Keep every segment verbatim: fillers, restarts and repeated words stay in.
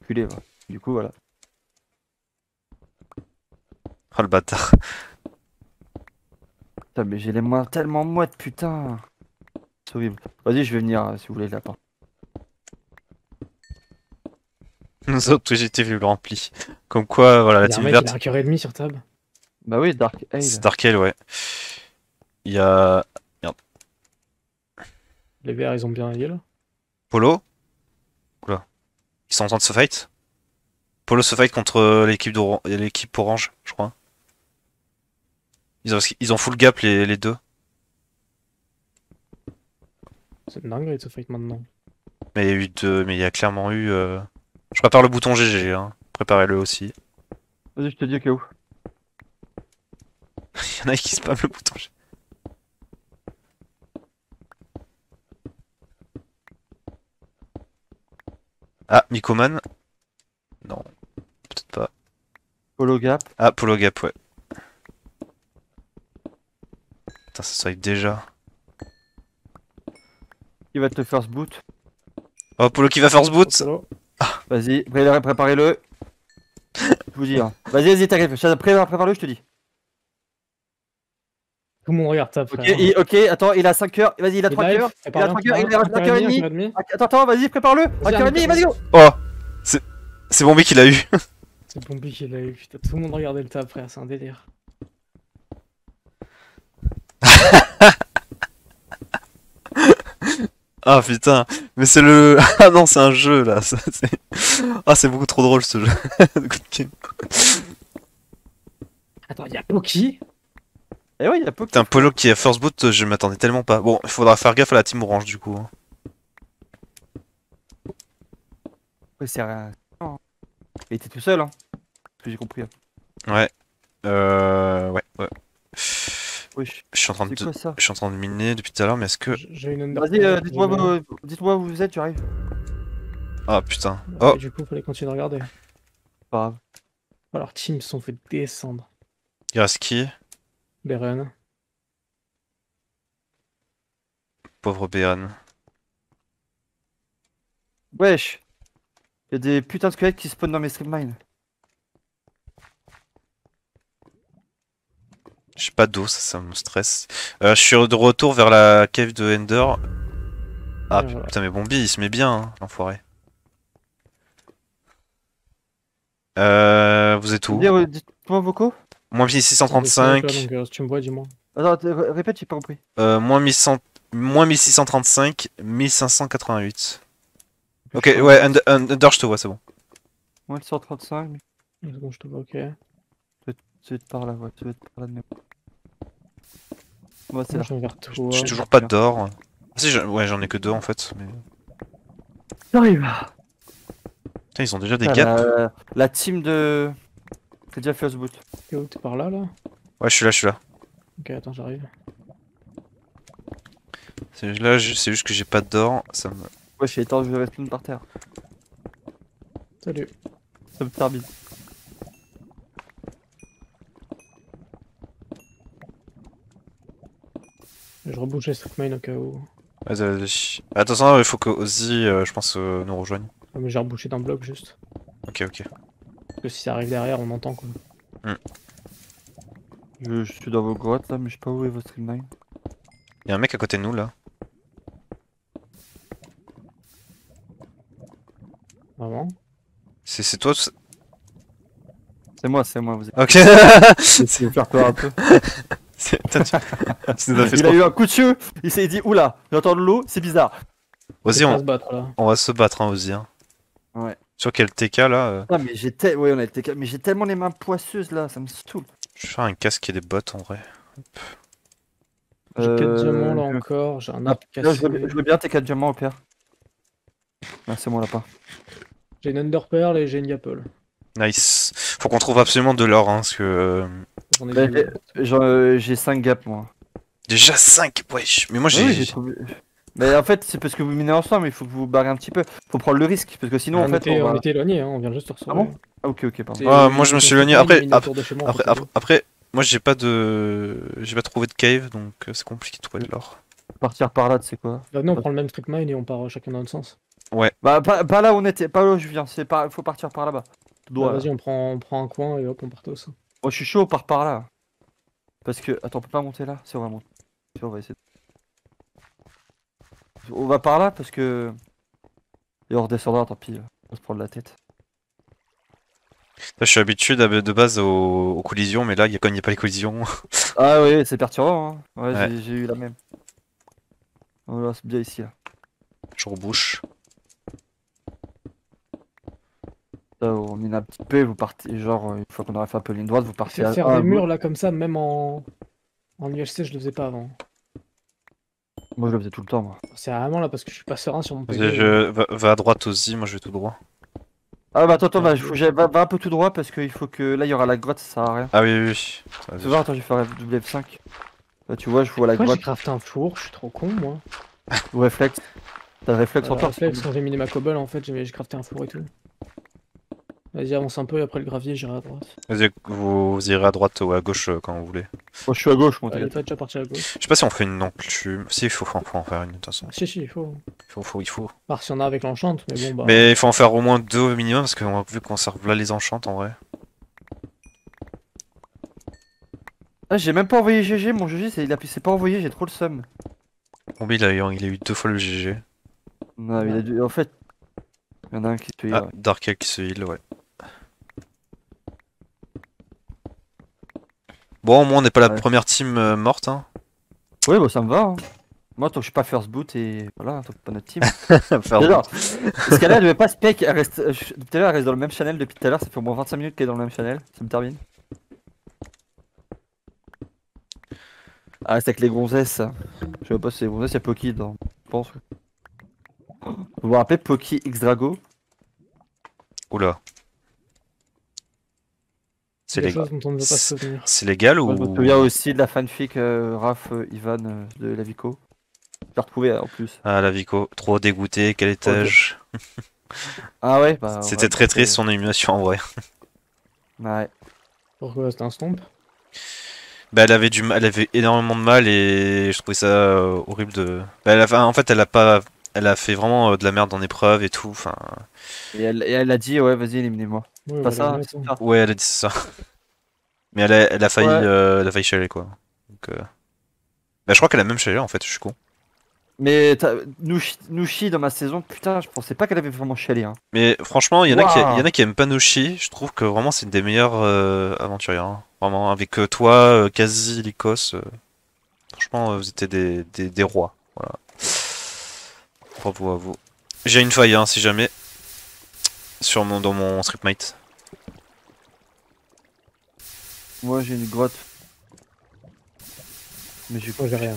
culé, ouais. Du coup, voilà. Oh le bâtard. Putain, mais j'ai les mains tellement moites, putain. C'est horrible. Vas-y, je vais venir euh, si vous voulez là part. Nous autres, j'ai été vu le rempli. Comme quoi, voilà, la Il y a un team mec, il a verte, un cœur et demi sur table. Bah oui, Dark c'est Ale. Darkel, ouais. Il y a. Merde. Les verts, ils ont bien heal. Polo? Oula. Ils sont en train de se fight? Polo se fight contre l'équipe d'Oran- l'équipe orange, je crois. Ils ont, ils ont full gap les, les deux. C'est une dinguerie de se fight maintenant. Mais il y a eu deux, mais il y a clairement eu. euh, Je prépare le bouton G G, hein. Préparez-le aussi. Vas-y, je te dis au cas où. Il y en a qui spamment le bouton G G. Ah, Mikoman? Non, peut-être pas. Polo Gap. Ah, Polo Gap, ouais. Putain, ça se fight déjà. Qui va te first boot? Oh, Polo qui va first boot! Polo. Vas-y, pré- préparez-le. Je vous dis. Hein. Vas-y, vas-y, t'arrives. Pré- Prépare-le, je te dis. Tout le monde regarde table, Ok, frère. il, ok, attends, il a cinq heures. Vas-y, il a Et trois live, heures. Il prépare a un trois petit heures, un, il a un un cœur et heure et demi, un demie. cœur et demi. Attends, attends, vas-y, prépare-le. Un Vas-y, heure et un demie, cœur. vas-y, go. Oh! C'est c'est Bombi qui l'a eu. C'est Pompi qui l'a eu, putain. Tout le monde regardait le table, frère. C'est un délire. Ah putain, mais c'est le. Ah non, c'est un jeu là. ça, c'est- Ah, c'est beaucoup trop drôle ce jeu. Attends, il y a Poki. Eh ouais, il y a peu Putain, Polo qui est first boot, je m'attendais tellement pas. Bon, il faudra faire gaffe à la team orange du coup. hein. Ouais, c'est rien. Non. Il était tout seul, hein. Ce que j'ai compris. Hein. Ouais. Euh. Ouais, ouais. Wesh, Je suis en train de, c'est quoi ça? je suis en train de miner depuis tout à l'heure, mais est-ce que. J'ai une under. Vas-y, euh, dites-moi où, dites-moi où vous êtes, j'arrive. Ah putain. Oh. Oh, Du coup, fallait continuer de regarder. Pas grave. Alors, team se sont fait descendre. il reste qui? Beren. Pauvre Béhan. Wesh. Il y a des putains de squelettes qui spawnent dans mes streamlines. J'ai pas d'eau, ça, ça me stresse. Euh, je suis de retour vers la cave de Ender. Ah Et voilà. putain, mais Bombi il se met bien, hein, l'enfoiré. Euh. Vous êtes où? Dis- euh, Dites-moi vocaux. Moins mille six cent trente-cinq. Donc, euh, si tu me vois, dis-moi. Attends, t- ré- répète, j'ai pas compris. Euh, moins mille cent... moins mille six cent trente-cinq, mille cinq cent quatre-vingt-huit. Ok, ouais, Under, Under, je te vois, c'est bon. Moins de cent trente-cinq, mais Une seconde, je te vois, ok. c'est par là, ouais, tu vas être par là de même. Moi, c'est Moi, là. je vais vers toi. J'ai toujours pas d'or. Ah, si, je- ouais, j'en ai que deux en fait. Mais... J'arrive. Putain, ils ont déjà des Ah, gaps. la... la team de. C'est déjà first boot. T'es où? T'es par là, là? Ouais, je suis là, je suis là. Ok, attends, j'arrive. C'est là, je- c'est juste que j'ai pas d'or. Ça me... Ouais, j'ai temps, je vais rester par terre. Salut. Ça me termine. Je rebouche les street mine au cas où. Vas-y, vas-y. Attention, il faut que Ozzy, euh, je pense, euh, nous rejoigne. Ah, mais j'ai rebouché d'un bloc juste. Ok, ok. Parce que si ça arrive derrière, on entend quoi. Je, je suis dans vos grottes là, mais je sais pas où est votre streamline. Y'a un mec à côté de nous là. Vraiment? C'est c'est toi? c'est- C'est moi, c'est moi, vous êtes. Ok. Je vais faire peur un peu. C'est- Putain, tu... tu nous as fait Il a trop. eu un coup de cheveux, il s'est dit oula, j'entends de l'eau, c'est bizarre. Ozzy, On va on... se battre là. on va se battre, hein, Ozzy. Hein. Ouais. Sur quel T K là euh, Ah, mais j'ai te... ouais, on a été... mais j'ai tellement les mains poisseuses là, ça me saoule. Je vais faire un casque et des bottes en vrai. J'ai quatre Euh, diamants là je- encore, j'ai un Ah, arc là, cassé. je, veux... je veux bien tes quatre diamants au pire. Ah, c'est mon lapin. J'ai une Underpearl et j'ai une Yapple. Nice. Faut qu'on trouve absolument de l'or, hein, parce que... euh, J'en ai Bah, deux. j'ai- j'en- euh, J'ai cinq gaps moi. Déjà cinq, wesh. Mais moi j'ai... Oui, j'ai trouvé. Mais en fait, c'est parce que vous minez ensemble, il faut que vous vous barrez un petit peu. Faut prendre le risque, parce que sinon, on, en fait, était, on on va... était éloigné, hein, on vient juste de Ah recevoir. bon Ah, ok, ok, pardon. C'est- Ah, moi, je me suis c'est éloigné. une Après- mine autour de chez moi, Après, faut après, pas après, moi j'ai pas de... J'ai pas trouvé de cave, donc euh, c'est compliqué de trouver de l'or. Partir par là, tu sais quoi. Bah, non, on prend le même street mine et on part euh, chacun dans notre sens. Ouais. Bah, pas, pas là où on était, pas là où je viens, c'est par... faut partir par là-bas. Tout droit. Bah, là. vas-y, on prend, on prend un coin et hop, on part tous. Moi je suis chaud, on part par là. Parce que. Attends, on peut pas monter là? Si on va monter. Si, on va essayer. On va par là parce que. Et on redescendra, tant pis. On va se prendre la tête. Là, je suis habitué d'hab- de base aux, aux collisions, mais là, y a, quand il n'y a pas les collisions. Ah oui, c'est perturbant, hein. Ouais, Ouais. j'ai- j'ai eu la même. Voilà, c'est bien ici là. Je rebouche. Là, on mine un petit peu, vous partez. Genre, euh, une fois qu'on aura fait un peu ligne droite, vous partez Faire, à. faire à des gauche. murs là comme ça, même en, en U H C, je le faisais pas avant. Moi je le faisais tout le temps, moi. C'est vraiment là parce que je suis pas serein sur mon P Vas-y, V. je... Va, va à droite aussi, moi je vais tout droit. Ah bah attends, attends, Ouais, bah, je- faut que j'aille- va, va un peu tout droit parce qu'il faut que. Là, il y aura la grotte, ça sert à rien. Ah oui, oui, oui. Vas-y. Fais voir, attends, je vais faire W F cinq. Là, tu vois, je vois la Pourquoi j'ai grotte. crafté un four? Je suis trop con moi. Ou réflexe. T'as le réflexe Euh, encore? réflexe, quand j'ai miné ma cobble en fait, j'ai j'ai crafté un four et tout. Vas-y, avance un peu et après le gravier, j'irai à droite. Vas-y, vous, vous irez à droite ou à gauche euh, quand vous voulez. Moi, je suis à gauche, moi, Elle est t'inquiète. pas déjà partie à gauche. Je sais pas si on fait une enclume. Si, il faut, faut, faut en faire une de toute façon. Ah, si, si, il faut. Il faut, faut, il faut. Part si on a avec l'enchante, mais bon bah. Mais il faut en faire au moins deux au minimum parce que on- vu qu'on serve là les enchantes en vrai. Ah, j'ai même pas envoyé G G, mon G G, c'est- il a... c'est pas envoyé, j'ai trop le seum. Bon, il a, eu, il a eu deux fois le G G. Non, il a dû... En fait, il y en a un qui te Ah, Dark Elk qui se heal, ouais. Bon, au moins on n'est pas la Ouais. première team euh, morte, hein. Oui, bah ça me va. Hein. Moi, tant que je suis pas first boot et voilà, tant que pas notre team. Faire J'adore. Parce qu'elle elle devait pas spec, elle reste. euh, je- Tout à l'heure, elle reste dans le même channel depuis tout à l'heure, ça fait au moins vingt-cinq minutes qu'elle est dans le même channel, ça me termine. Ah, c'est avec les gonzesses. Je sais pas si c'est les gonzesses, il y a Poki dedans, je pense. Vous vous rappelez Poki X Drago? Oula. C'est Des légal. choses dont on ne veut pas se souvenir. C'est légal ou. Moi, je me souviens aussi de la fanfic euh, Raph euh, Ivan euh, de la Vico. Je l'ai retrouvé euh, en plus. Ah, la Vico, trop dégoûté, quel étage. Ah ouais, bah. C'était ouais, très c'est- triste son émulation en vrai. Ouais. Pourquoi c'était un stomp? Bah, elle avait du mal, elle avait énormément de mal et je trouvais ça euh, horrible de. Bah, elle a... enfin, en fait, elle a pas. Elle a fait vraiment euh, de la merde en épreuve et tout. Enfin. Et elle, et elle a dit, ouais, vas-y, éliminez-moi. Oui, Pas voilà, ça, mais c'est attends. ça. Ouais, elle a dit ça. Mais elle a, elle a failli, Ouais. euh, elle a failli chialer quoi. Donc, euh... Bah, je crois qu'elle a même chialé en fait, je suis con. Mais t'as- Nushi, Nushi, dans ma saison, putain, je pensais pas qu'elle avait vraiment chialé. Hein. Mais franchement, il y en a qui, Waouh. il y en a qui aiment pas Nushi. Je trouve que vraiment c'est une des meilleures euh, aventurières. Hein. Vraiment, avec euh, toi, euh, Kazi, Lycos. euh, Franchement, euh, vous étiez des, des, des rois. Voilà. Bravo à vous. J'ai une faille, hein, si jamais. Sur mon, dans mon stripmate. Moi, j'ai une grotte. Mais j'ai Moi j'ai rien.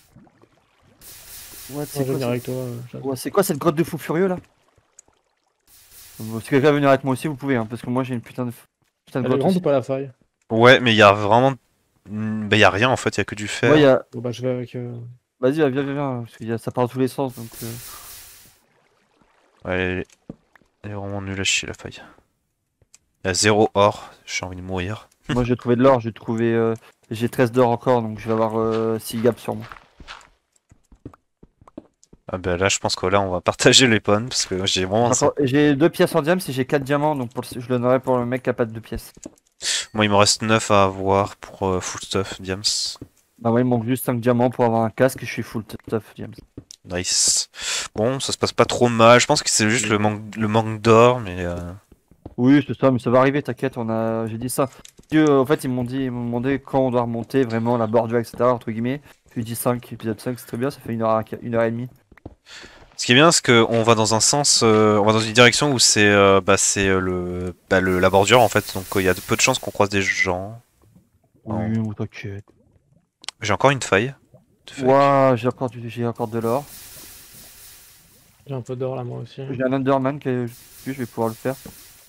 What, Moi c'est je quoi, vais venir cette... avec toi. euh, j'adore. Ouais, c'est quoi cette grotte de fou furieux là? Bon, si quelqu'un veut venir avec moi aussi, vous pouvez, hein, parce que moi j'ai une putain de, putain de Elle est grotte grande aussi. ou pas la faille? Ouais, mais il y a vraiment. Hmm, Bah, il y a rien en fait, il y a que du fer. Ouais, y a... Bon bah je vais avec. euh, Vas-y, viens, viens, viens, parce que y a... ça part dans tous les sens donc. euh, Ouais, elle est, elle est vraiment nulle à chier la faille. Il y a zéro or, j'ai envie de mourir. Moi j'ai trouvé de l'or, j'ai trouvé. euh, J'ai treize d'or encore donc je vais avoir euh, six gaps sur moi. Ah bah là je pense que là on va partager les pommes parce que j'ai vraiment J'ai encore- J'ai deux pièces en diamant si j'ai quatre diamants donc pour le- je le donnerai pour le mec qui a pas de deux pièces. Moi il me reste neuf à avoir pour euh, full stuff, Diams. Bah ouais, il manque juste cinq diamants pour avoir un casque et je suis full stuff, James. Nice. Bon, ça se passe pas trop mal, je pense que c'est juste le manque, le manque d'or, mais... Euh... Oui, c'est ça, mais ça va arriver, t'inquiète, on a... j'ai dit ça. Dieu, en fait, ils m'ont dit, ils m'ont demandé quand on doit remonter vraiment la bordure, et cetera. Entre guillemets. Je lui ai dit cinq, épisode cinq, c'est très bien, ça fait une heure, à- une heure et demie. Ce qui est bien, c'est qu'on va dans un sens, euh, on va dans une direction où c'est euh, bah, c'est euh, le, bah, le, la bordure en fait, donc il y a de peu de chances qu'on croise des gens. Oui, oh, t'inquiète. J'ai encore une faille. de fake. Ouah, j'ai encore, du... j'ai encore de l'or. J'ai un peu d'or là moi aussi. J'ai un Enderman que je vais pouvoir le faire.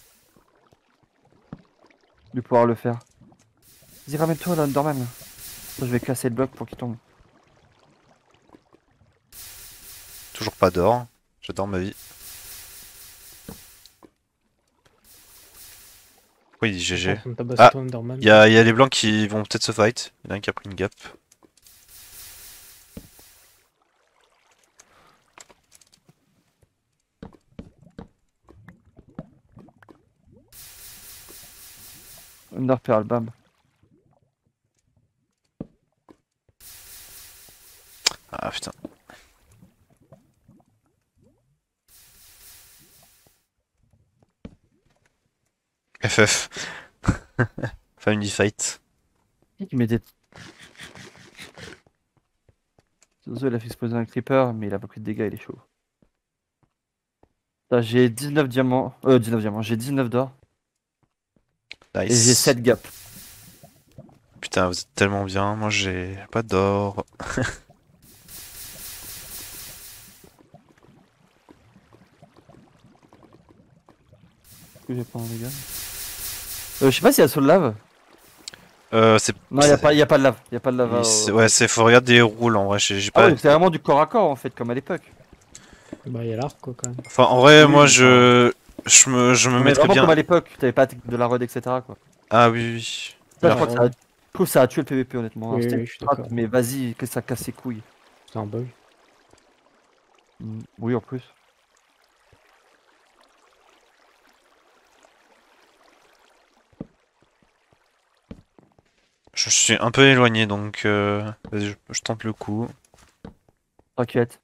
Je vais pouvoir le faire. Vas-y, ramène-toi l'Enderman. là. Je vais casser le bloc pour qu'il tombe. Toujours pas d'or. J'adore ma vie. Pourquoi il dit G G? On me tabasser Ah, ton Enderman. Il y a, y a les blancs qui vont peut-être se fight. Il y en a un qui a pris une gap. Under Pearl, bam. Ah putain. F F. Family Fight. Qui mettait. Zozo, il a fait exploser un creeper, mais il a pas pris de dégâts, il est chaud. Putain, j'ai dix-neuf diamants. Euh, dix-neuf diamants, j'ai dix-neuf d'or. Et j'ai Nice. sept gaps. Putain, vous êtes tellement bien. Moi, j'ai pas d'or. Que j'ai pas en dégâts. Euh, je sais pas s'il y a sur de lave. Euh, c'est. Non, il y a pas, y a pas de lave. Y a pas de lave. c'est- euh, Ouais, c'est. Faut regarder les roules en vrai. J'ai j'ai Ah pas. ouais, c'est vraiment du corps à corps en fait, comme à l'époque. Bah, il y a l'arc, quoi, quand même. Enfin, en vrai, Oui, moi, mais je. Je me, je me Mais mettrais vraiment bien. comme à l'époque, t'avais pas de la rod, et cetera quoi. Ah oui, oui. Ça, je Ouais, crois que ça a... je trouve que ça a tué le P V P honnêtement. Oui, C'était oui, une je suis strat, d'accord. mais vas-y, que ça casse ses couilles. C'est un bug. Mm, Oui, en plus. Je suis un peu éloigné, donc euh, vas-y, je, je tente le coup. T'inquiète.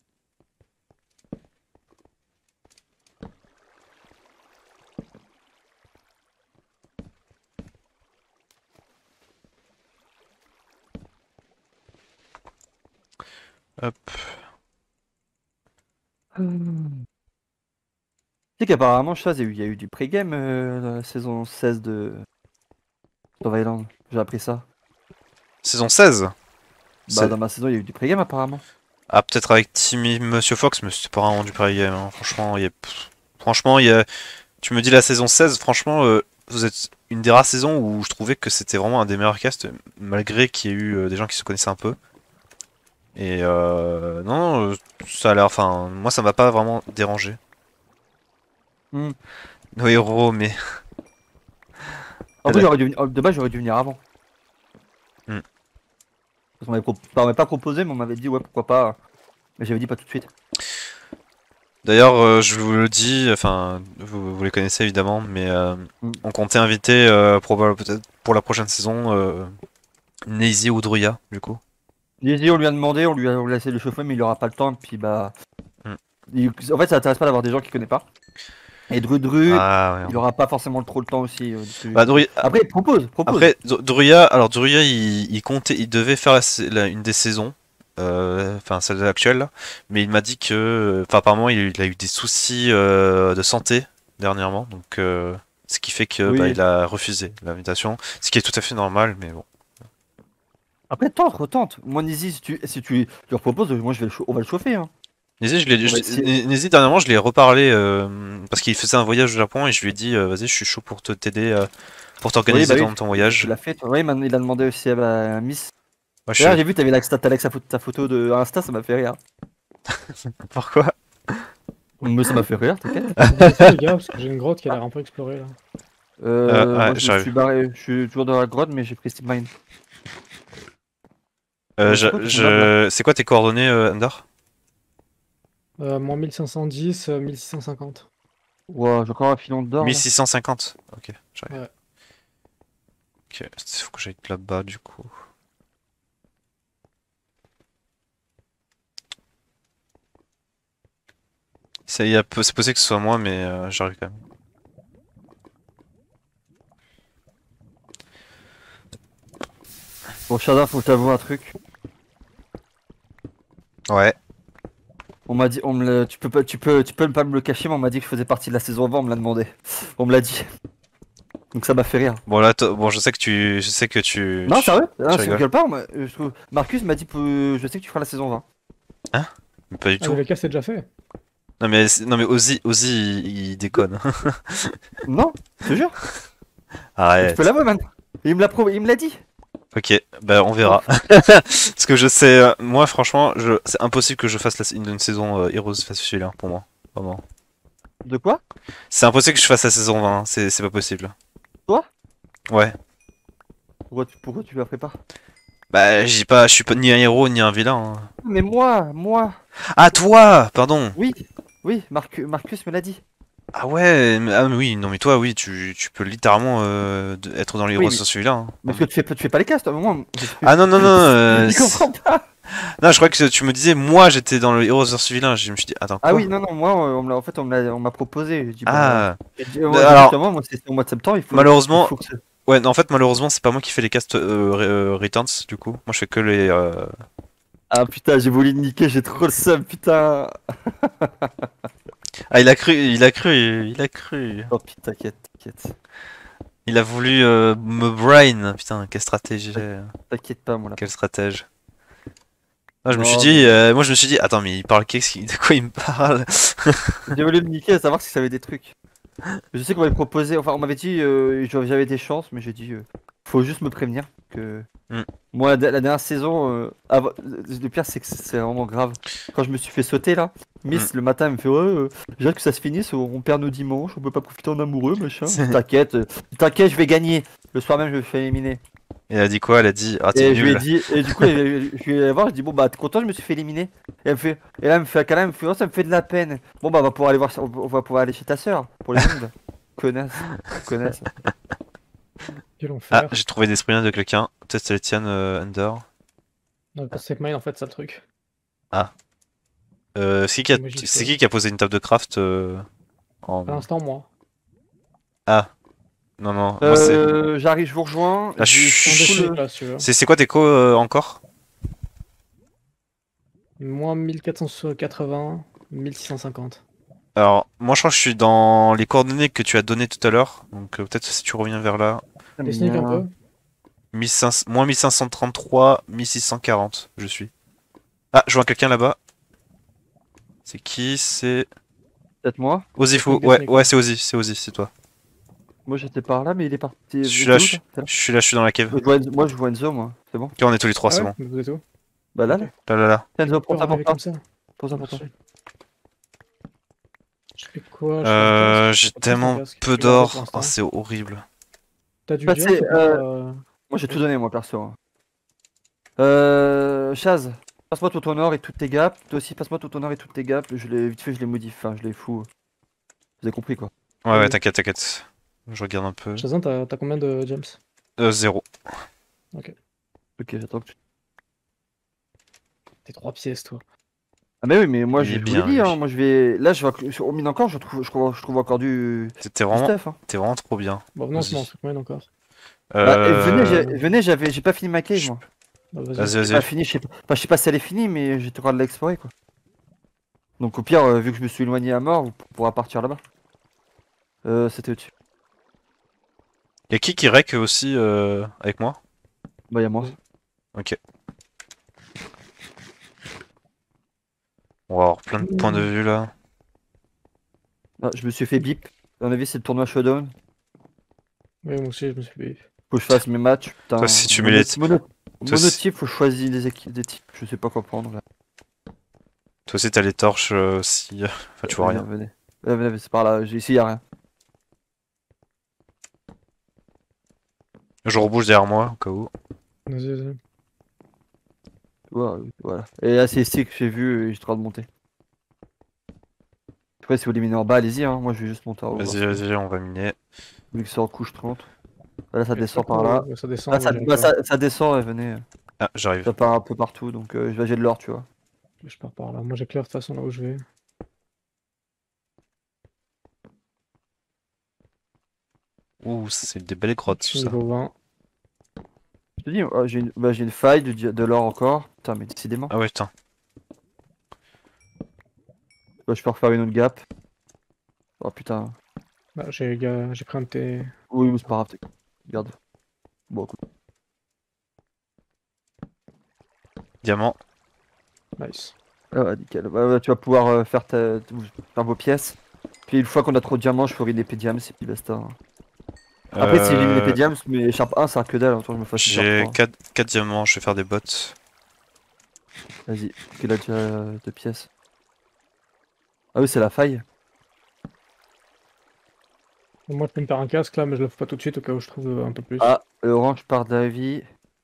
Hop. Tu sais qu'apparemment, Chaz, il y a eu, il y a eu du pré-game euh, la saison seize de Love Island. J'ai appris ça. Saison seize. Bah, C'est- dans ma saison, il y a eu du pré-game apparemment. Ah, peut-être avec Timmy Monsieur Fox, mais c'était pas vraiment du pareil game. Hein. Franchement, il y a... pff, franchement, il y a... tu me dis la saison seize, franchement, euh, vous êtes une des rares saisons où je trouvais que c'était vraiment un des meilleurs casts, malgré qu'il y ait eu euh, des gens qui se connaissaient un peu. Et euh, non, euh, ça a l'air. Enfin, moi, ça m'a pas vraiment dérangé. Hmm. Nos héros, mais. En Elle plus, a- j'aurais dû... venir- de base, j'aurais dû venir avant. Hmm. Parce qu'on m'avait pro- enfin, on m'avait pas proposé, mais on m'avait dit ouais, pourquoi pas. Mais j'avais dit pas tout de suite. D'ailleurs, euh, je vous le dis, enfin, vous, vous les connaissez évidemment, mais euh, Mm. on comptait inviter euh, probablement peut-être pour la prochaine saison euh, Neisy ou Druya, du coup. Yeezy, on lui a demandé, on lui a, on lui a essayé de le chauffer, mais il aura pas le temps. Et puis bah. Hmm. il- En fait, ça intéresse pas d'avoir des gens qui connaissent pas. Et Dru Dru, Ah ouais. il aura pas forcément trop le temps aussi. euh, de ce que j'ai Bah, vu. Druya- Après, propose, propose. Après, Dru- Druya, alors Druya, il, il comptait, il devait faire la sa- la- une des saisons, euh, enfin celle actuelle, là, mais il m'a dit que, enfin apparemment, il, il a eu des soucis euh, de santé dernièrement, donc euh, ce qui fait que Oui. bah, il a refusé l'invitation, ce qui est tout à fait normal, mais bon. Après, tente, retente. Moi, Nizi, si tu, si tu lui proposes, moi, je vais le chau- on va le chauffer. Hein. Nézi, je l'ai, On je- va essayer. Né- Nézi, dernièrement, je l'ai reparlé euh, parce qu'il faisait un voyage au Japon et je lui ai dit, euh, vas-y, je suis chaud pour te t'aider, euh, pour t'organiser Oui, bah oui, ton, ton Tu voyage. l'as fait, toi. Oui, man- il a demandé aussi à ma Miss. Moi, je D'ailleurs, suis... j'ai vu, t'avais la, t'avais avec sa photo, ta photo de Insta, ça m'a fait rire. Pourquoi? Mais ça m'a fait rire, t'inquiète. Descends, les gars, parce que j'ai une grotte qui a l'air un peu explorée là. Euh, Euh, ouais, moi, je me j'arrive. suis barré, je suis toujours dans la grotte, mais j'ai pris Steam Mine. Euh, Ouais, je, c'est quoi ton je... C'est quoi tes coordonnées, euh, Andar? Euh, moi mille cinq cent dix, euh, mille six cent cinquante. Ouah, j'ai encore un filon d'or. là. mille six cent cinquante. Ok, j'arrive. Ouais. Ok, il faut que j'aille là-bas du coup. Ça y est, c'est possible que ce soit moi, mais euh, j'arrive quand même. Bon, Shada, faut que je t'avoue un truc. Ouais. On m'a dit, on me l'a- tu peux pas, tu peux, tu peux pas me le cacher, mais on m'a dit que je faisais partie de la saison vingt, on me l'a demandé. On me l'a dit. Donc ça m'a fait rire. Bon là, toi- bon, je sais que tu, je sais que tu. Non, tu- sérieux? Ah, je rigoles. rigole pas. on m'a- euh, je trouve- Marcus m'a dit, que je sais que tu feras la saison vingt. Mais pas du Ah, tout. mais le cas c'est déjà fait. Non mais, c'est- non mais Ozzy, Ozzy, il, il déconne. Non, je te jure. Tu Arrête. peux l'avouer, man. Il me l'a pro- il me l'a dit. Ok, bah on verra. Parce que je sais, euh, moi franchement, je... c'est impossible que je fasse la... une, une saison euh, Heroes facile hein, pour moi. Vraiment. De quoi? C'est impossible que je fasse la saison vingt, hein. c'est c'est pas possible. Toi? Ouais. Pourquoi tu, pourquoi tu la prépares? Bah, je dis pas, je suis pas ni un héros ni un vilain. hein. Mais moi, moi. Ah, toi! Pardon! Oui, oui, Marcu- Marcus me l'a dit. Ah ouais, mais- ah mais oui, non mais toi, oui, tu, tu peux littéralement euh, de- être dans les héros Oui, mais sur celui-là. Hein. parce que tu fais, tu fais pas les castes, moi. Ah non, non, non, euh, Il c'est- comprend pas. non, je crois que tu me disais, moi j'étais dans le héros sur celui-là. Je me suis dit, attends, Ah quoi? oui, non, non, moi, on me l'a- en fait, on me l'a on m'a proposé. J'ai dit, bah. Ah, J'ai dit, d- moi, j'ai dit, alors, justement, moi, c'est au mois de septembre, il faut, il malheureusement, faut que ça- ouais, non, en fait, malheureusement, c'est pas moi qui fais les castes euh, re- euh, Returns, du coup. Moi je fais que les. euh, Ah putain, j'ai voulu le niquer, j'ai trop le seum, putain. Ah, il a cru, il a cru, il a cru. Oh putain, t'inquiète, t'inquiète. Il a voulu euh, me brain. Putain, quelle stratégie, T'inquiète pas, moi, là. quel stratège. Ah, je me suis Non, dit, mais. euh, moi je me suis dit, attends, mais il parle qu'est-ce qu'il- de quoi il me parle? J'ai voulu le niquer à savoir si ça avait des trucs. Je sais qu'on m'avait proposé, enfin, on m'avait dit, euh, j'avais des chances, mais j'ai dit, euh, faut juste me prévenir que. Hmm. Moi, la, la dernière saison, euh, avant- le pire, c'est que c'est vraiment grave. Quand je me suis fait sauter là, Miss le matin, elle me fait ouais, euh, j'ai hâte que ça se finisse, on perd nos dimanches, on peut pas profiter en amoureux, machin. C'est- T'inquiète, euh, t'inquiète, je vais gagner. Le soir même, je me fais éliminer. Et elle a dit quoi? Elle a dit, ah, t'es Et je lui ai nul. dit, et du coup, je je lui ai voir, je dis bon bah t'es content, je me suis fait éliminer. Et elle me fait, et là, elle me fait un câlin, elle me fait oh, ça me fait de la peine. Bon bah on va pouvoir aller voir, on va pouvoir aller chez ta sœur pour les ondes. Connasse, connasse. Quel Ah, enfer. j'ai trouvé des sprints de quelqu'un. Peut-être c'est les tiennes, euh, Under. Non, pas safe mine en fait, c'est le truc. Ah. Euh, c'est qui, qui a... Moi, j'y c'est suis. qui qui a posé une table de craft euh, en... À l'instant, moi. Ah. Non, non, moi c'est. Euh, j'arrive, je vous rejoins. Là, je J'ai- Je suis en suis- tout déchet le- là, si tu veux. C'est c'est quoi tes co euh, encore? Moins mille quatre cent quatre-vingts, mille six cent cinquante. Alors, moi je crois que je suis dans les coordonnées que tu as données tout à l'heure. Donc euh, peut-être si tu reviens vers là. T'es sneak un peu? mille cinq cents moins mille cinq cent trente-trois, mille six cent quarante, je suis. Ah, je vois quelqu'un là-bas. C'est qui? C'est Peut-être moi. Ozifou. Sneak, Ouais, sneak. ouais, c'est Ozi, c'est Ozi, c'est toi. Moi j'étais par là, mais il est parti. Je suis T'es là, où, je toi T'es là je suis là, je suis dans la cave. Moi, je vois Enzo- moi, je vois Enzo, moi. C'est bon. Ok, on est tous les trois, Ah c'est ouais? bon. Vous êtes où? Bah là, Ok. là. Là, là, là. Tiens, Enzo, prends Pas ça pour arriver toi. comme ça. Prends ça pour toi. Merci. Je fais quoi? Je fais un Euh, casque. j'ai Je fais tellement un casque. peu Je vais garder pour d'or. l'instant. Oh, c'est horrible. T'as du Bah, jump c'est, ou pas, euh, euh, Moi j'ai tout donné, moi perso. hein. Euh. Chaz, passe-moi tout ton or et toutes tes gaps. Toi aussi, passe-moi tout ton or et toutes tes gaps. Je les, vite fait, je les modifie. Enfin, je les fous. Vous avez compris quoi. Ouais, ouais, Oui. t'inquiète, t'inquiète. Je regarde un peu. Shazam, t'as t'as combien de jumps? Euh, zéro. Ok, j'attends que tu. T'es trois pièces, toi. Ah, mais oui, mais moi Il je, est je vous l'ai bien, dit, hein. lui. Moi je vais. Là, je vais. Sur au mine encore, je trouve, je trouve, je trouve encore du. T'es du vraiment, stuff. Hein. t'es vraiment trop bien. Bon, non, Vas-y. c'est bon, c'est combien encore? Bah, et venez, j'ai- Euh... venez, j'avais, j'ai pas fini ma cave je- moi. Bah, vas-y. Vas-y, J'ai vas-y. pas fini, je sais pas. Enfin, je sais pas si elle est finie, mais j'ai le droit de l'explorer quoi. Donc au pire, euh, vu que je me suis éloigné à mort, on pourra partir là-bas. Euh, c'était au-dessus. Y'a qui qui rec aussi euh, avec moi? Bah, y'a moi. Oui. Ok. On va avoir plein de points de vue là. Ah, je me suis fait bip. À mon avis, c'est le tournoi Showdown. Oui, moi aussi, je me suis fait. Faut que je fasse mes matchs. Putain. Toi, si tu mets Mono- les- mono- Toi, si- Monotype, faut choisir des équipes, des types. Je sais pas quoi prendre là. Toi aussi t'as les torches euh, aussi. Enfin, tu vois Venez, rien. Venez, venez, venez, c'est par là. J'ai- Ici, y'a rien. Je rebouge derrière moi au cas où. Vas-y, vas-y. Ouais, voilà. Et là, c'est ici que j'ai vu et j'ai le droit de monter. Après, si vous voulez miner en bas, allez-y. Hein. Moi, je vais juste monter en haut. Vas-y, voir ce vas-y, on va miner. que- Vu que c'est en couche trente. Là, ça Et descend ça, par là. ouais, Ça descend. Ah, ça, moi, j'arrive bah, pas. ça, ça descend et venez. Ah, j'arrive. Ça part un peu partout. Donc, euh, j'ai de l'or, tu vois. Je pars par là. Moi, j'éclaire de toute façon là où je vais. Ouh, c'est des belles grottes Je tout suis ça. niveau vingt. Je te dis, oh, j'ai une... Bah, j'ai une faille de, di- de l'or encore. Putain, mais décidément. Ah ouais, putain. Bah, je peux refaire une autre gap. Oh putain. Bah, j'ai ga- j'ai pris un de tes. Oui, mais c'est pas grave. t'es- Regarde. Bon, écoute. Diamant. Nice. Ah, ouais, nickel. Ouais, ouais, tu vas pouvoir euh, faire, ta... faire vos pièces. Puis une fois qu'on a trop de diamants, je ferai une épée diams et puis basta. hein. Après, si j'ai une épée Euh, diams, mais écharpe un, ça sert que dalle. Autant que je me fasse une J'ai écharpe trois. quatre diamants, je vais faire des bottes. Vas-y, parce qu'il a déjà euh, deux pièces. Ah oui, c'est la faille. Moi, je peux me faire un casque là, mais je le fais pas tout de suite au cas où je trouve euh, un peu plus. Ah, le orange part d'avis.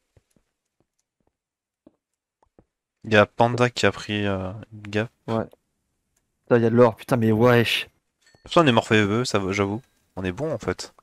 Il y a Panda qui a pris euh, une gap. Putain, il y a de l'or. Putain, mais wesh. Ça, on est morphé E, ça va, j'avoue. On est bon en fait.